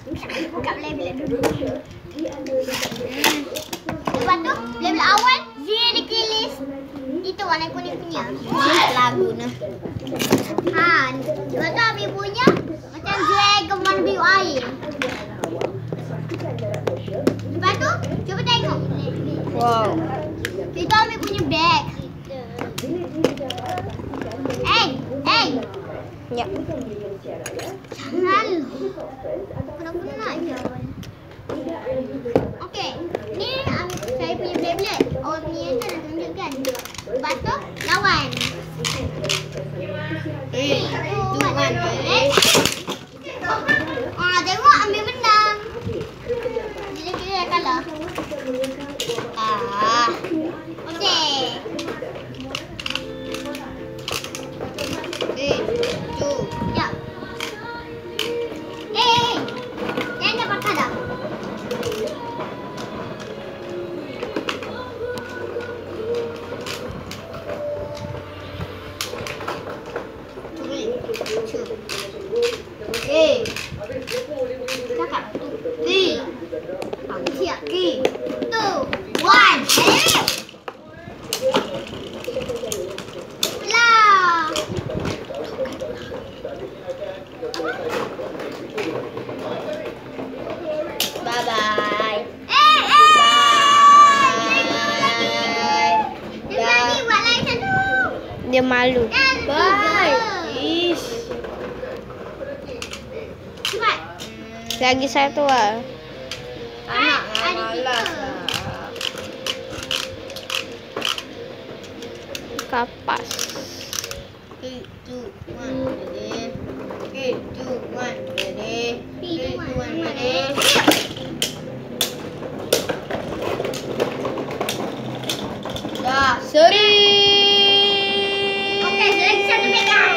Buka Beyblade dulu. Lepas tu, Beyblade awal, Zee dikilis. Itu warna kuning punya. Lagu nah. Lepas tu Abi punya macam dragon warna biru air. Lepas tu, cuba tengok. Wow. Itu Abi punya bag. Ya. Jangan. Kenapa nak jalan? Okey, ni saya punya Beyblade. Oh, ni aja nak tunjukkan. Lepas tu, lawan. Tengok ambil menang. Kira-kira dah kalah. Okey. Ya. Jangan pakai dah. Cakap. 3. Aku siap. 3, 2, 1. Bye-bye. Dia malu. Bye. Ish. Cepat. Lagi satu lah. Anak malas. Kapas. 3, 2, 1, ready. 3, 2, 1, ready. 3, 2, 1, ready. Dah, Seri. okey, lagi satu megang.